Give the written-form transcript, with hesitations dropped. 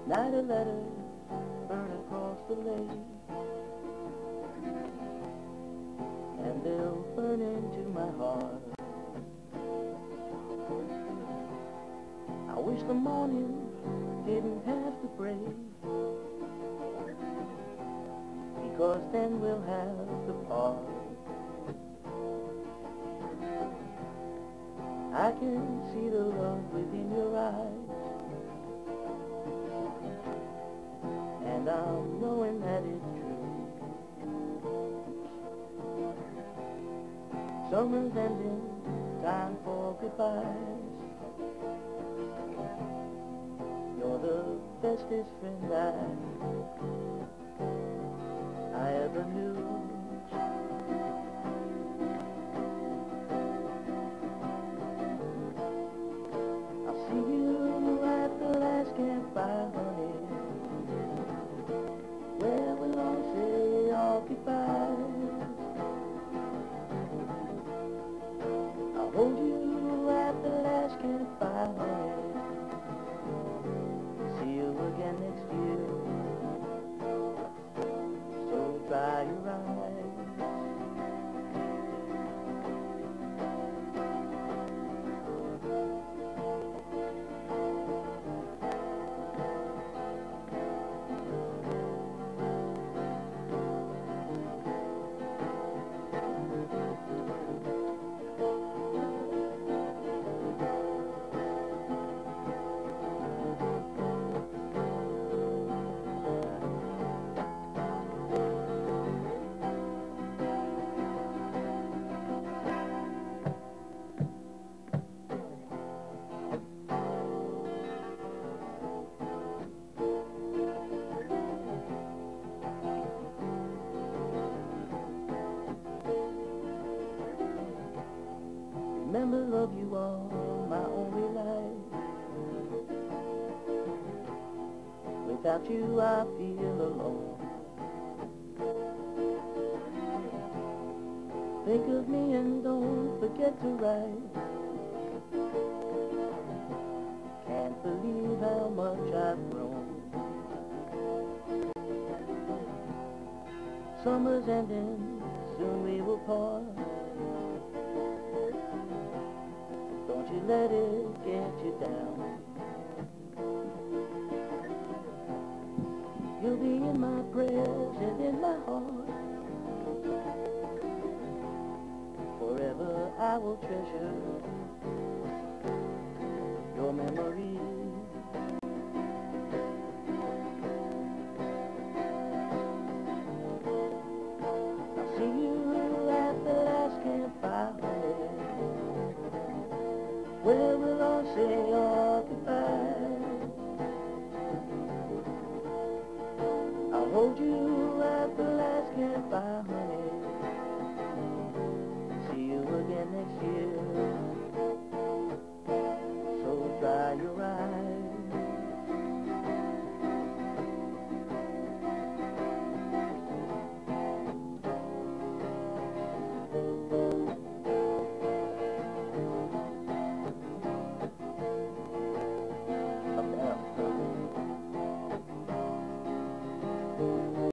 Night of letters burn across the lake, and they'll burn into my heart. I wish the morning didn't have to break, because then we'll have to part. I can see the love within your eyes, and I'm knowing that it's true. Summer's ending, time for goodbyes. You're the bestest friend I ever knew. I'll see you at the last campfire, honey, where we'll all say our goodbyes. I'll hold you at the last campfire, honey. See you again next year. So dry your eyes. Remember, love, you are my only life. Without you I feel alone. Think of me and don't forget to write. Can't believe how much I've grown. Summer's ending, soon we will part. Don't you let it get you down. You'll be in my prayers and in my heart. Forever I will treasure your memory. I'll see you at the last campfire, where we'll all say our goodbyes. I'll hold you at the last campfire.